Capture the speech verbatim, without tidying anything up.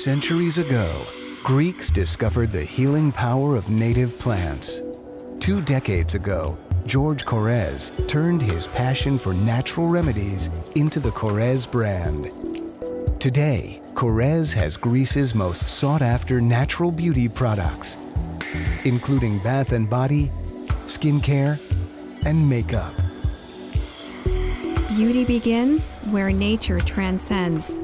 Centuries ago, Greeks discovered the healing power of native plants. Two decades ago, George Korres turned his passion for natural remedies into the Korres brand. Today, Korres has Greece's most sought-after natural beauty products, including bath and body, skincare, and makeup. Beauty begins where nature transcends.